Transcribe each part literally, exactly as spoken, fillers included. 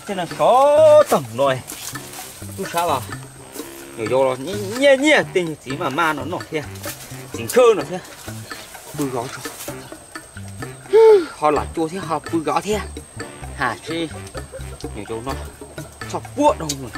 thế là có tầng rồi lúc sao vào nhiều vô rồi nhẹ nhẹ tình gì mà ma nó nổi thế tình cơ nó thế bùi gõ cho họ là chua thế họ bùi gõ thế hả chi nhiều chỗ nó chọc buốt đâu rồi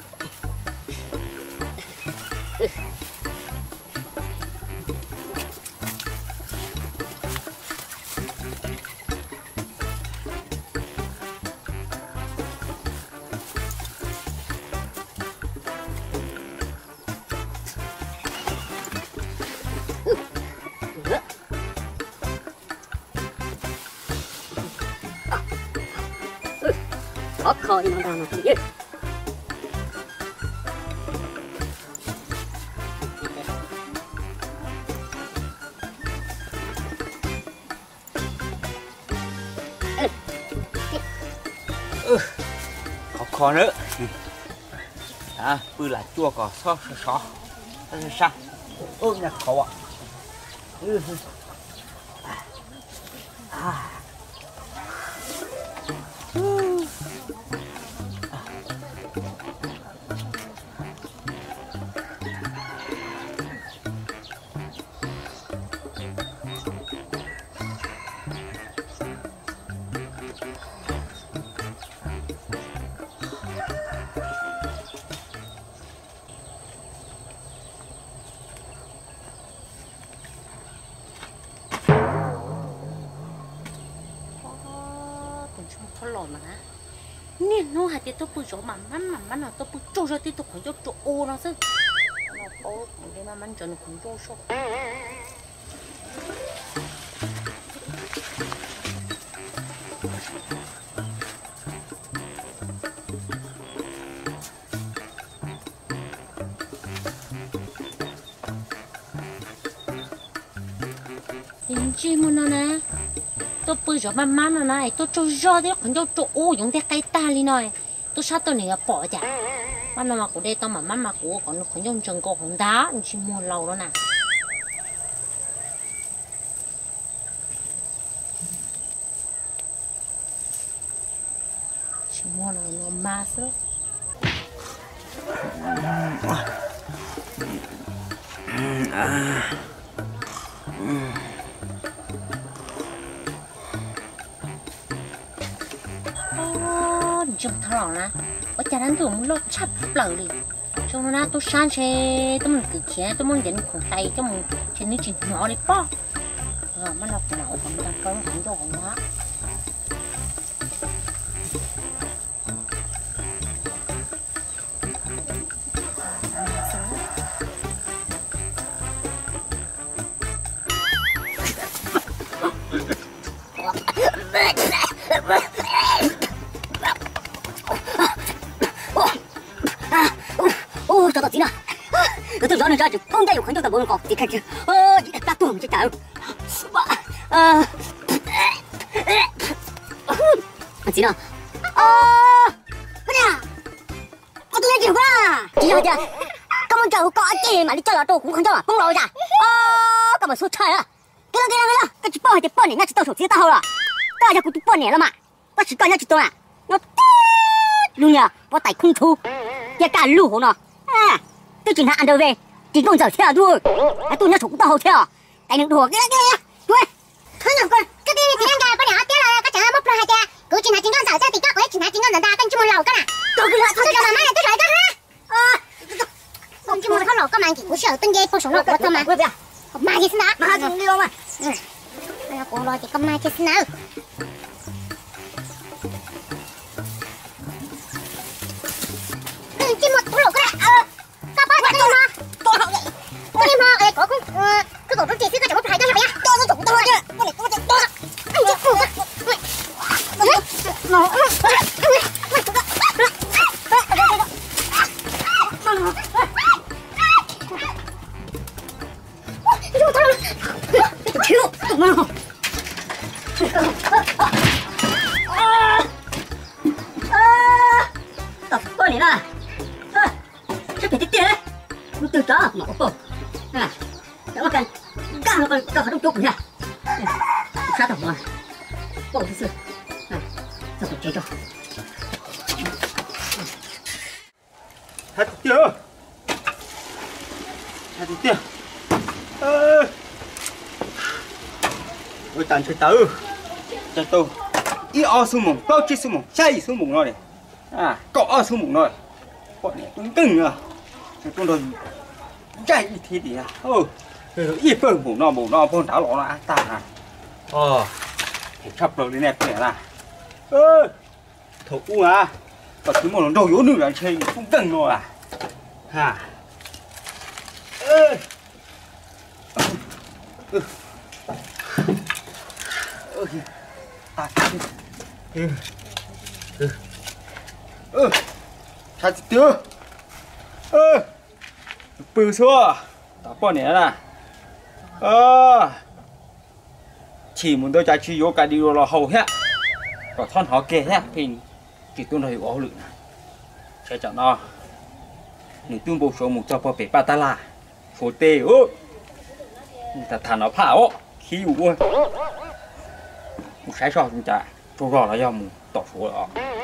khó khơi nó đang làm gì khó khó nữa à bư là chua có so so so sao ôi nhà khó ạ à nè nó hạt thì tôi bự chỗ mà mắm mà mắm là tôi bự chỗ rồi thì tôi còn chỗ chỗ ô nó chứ nó có cái mà mắm chỗ nó cũng chỗ số nhìn chi mà nó nè tôi bự chỗ mà mắm nó này tôi chỗ rồi thì còn chỗ chỗ ô dùng để cái ta đi này tôi sát tôi này bỏ chả mà nó mà của đây tao mà mắm mà của còn còn dùng chân cổ không đá chỉ mua lâu đó nè chỉ mua là nó ma sữa trong thằng nè, ở nhà anh thường muốn lót chắp lời đi, cho nó tôi sáng xe tôi mình cứ kia tôi muốn dẫn cùng tay cho mình trên những chuyện nhỏ đi po, rồi mà nó cũng nấu cũng đang có cũng cho cũng hóa. Ôi, cho tao tí nào. Cứ từ đó nó ra chứ không đây không cho tao bơm cỏ thì cách chứ. Ơ, ta tuồng chứ chả. Ờ. Tí nào. Ờ. Cái này à? Có tôi nghe chịu quá. Tí nào chưa? Các món chầu có gì mà đi chơi là tôi cũng không cho à? Không rồi chả. Ờ, các bạn số trời à. Cái đó cái đó cái đó. Cái chữ bò thì bò này, nó chỉ tao sổ chia tao rồi à. Tao giờ cũng tụi bò này lắm mà. Tao chỉ coi nó chỉ tao à. Nó luôn nhờ, có tài không thu. Cái cả lũ nó. À, tôi chỉ là ăn đâu về, chỉ còn giờ theo thôi. À, tôi nhớ cũng tao theo. Cái nước đùa cái cái thôi. Thôi nào con, cái cái cái cái con nhỏ tiếc là cái chả bốc ra hai cha. Cứ chỉ là chính con giờ ra thì các ấy chỉ là chính con giờ ta canh chim lầu cái nè. Tôi cứ lại thôi cho mà mai tôi lại cái ha. Ờ. Không chim nó lầu có mang chỉ của sở tinh dây phong số lầu của tôi mà. Mai gì xin đã. Mà không đi đâu mà. Ừ. Nó cũng lo chỉ con mai chứ xin nào. Chim một cũng lầu cái nè. Ờ. Các bác cho tôi mà. Tôi không vậy. Tôi đi mà, ấy có cũng cứ tổ chức chỉ cái chả bốc phải cho mày nhá. Tôi nó chủ tôi chứ. Con này con này tôi. Anh chứ phụ. Nó. Tập con này nè. Cái cái tiền đấy. Nó từ đó mà có nè. Đó cái cá nó còn cả trong chục nha. Sát tổng rồi. Bộ thứ sự. Này, sao tôi chơi cho. hạt tiêu hạt tiêu ơi ôi tàn chơi tớ chơi tớ ít o xuống mùng có chỉ xuống mùng chay xuống mùng rồi này à có o xuống mùng rồi bọn này cũng cứng à con rồi chay như thế thì à ừ ít phần mùng nó mùng nó phong tháo lọ là ta à ờ thì sắp rồi lên nẹp này là ơ thấu u à còn thứ một nó đầu yếu nữa là chơi không cứng rồi à hả ơ ừ ơ ta ừ ừ ơ sao chị tiêu ơ bự xua ta bỏ nè là ơ chỉ muốn tôi chạy chỉ vô cái điều là hầu hết còn thon họ kề hết thì chỉ tôi nói có lượng sẽ chẳng nó nếu tôi bổ số một cho bỏ bể ba ta là số tê ơ ta thà nó phá ó khí u ơi một sai sót chúng ta cho rõ là do một tỏ số đó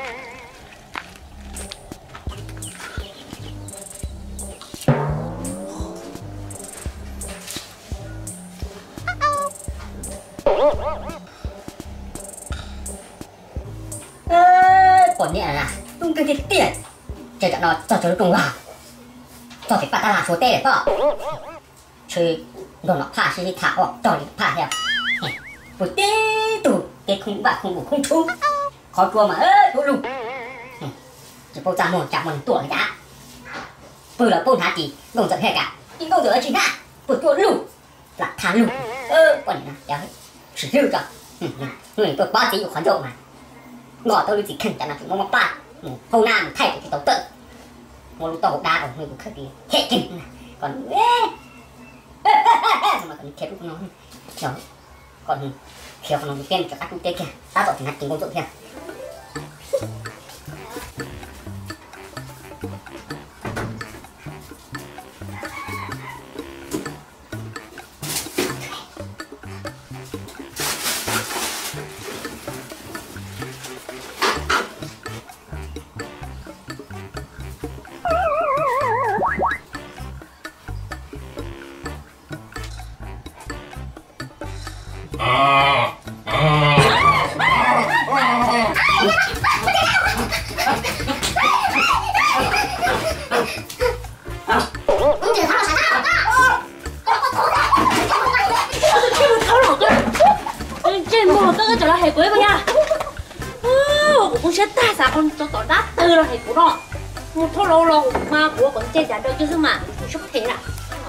còn nhẹ là tung cái tiền tiền chơi trận đó cho chơi cùng vào cho cái bà ta là số tê để bỏ chơi đồ nó phá sẽ thả hoặc cho đi phá theo buổi tê tụ cái không bạn không ngủ không chung khó chua mà ơi tôi lù chỉ bao giờ một chạm một tuổi đã vừa là bôn hạt gì đồng giận hết cả nhưng công giờ chính là vừa tôi lù là thả lù ơ còn này là sử dụng cả người tôi ba tí của khoản độ mà ngỏ tôi chỉ cần chẳng là chúng nó ba hôm nay thay cái tàu tự một lúc tàu đa của người cũng khởi đi hệ kinh còn mà còn thiệt của nó đó còn thiếu nó tiền cho các công ty kia ta gọi thì ngắt tiền công dụng kia một thô lô lô mà của còn chơi giả đâu chứ sao mà sốc thế là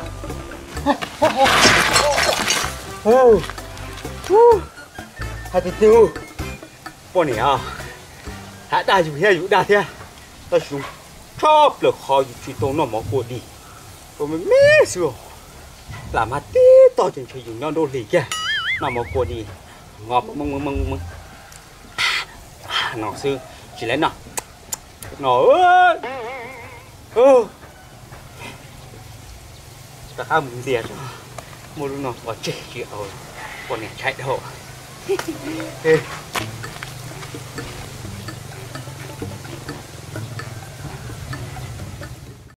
ô hạt tiêu bọn này à hạt đa dùng hết dùng đa thế ta dùng chóp được khó dùng truy tố nó mà của đi rồi mình mê sửa làm hạt tí to chừng chỉ dùng nhau đô lì kia nó mà của đi ngọt mừng mừng mừng mừng nó sư chỉ lấy nào nó ơi ơ ta ăn một tiền một lúc nó có chết chịu rồi còn này chạy đâu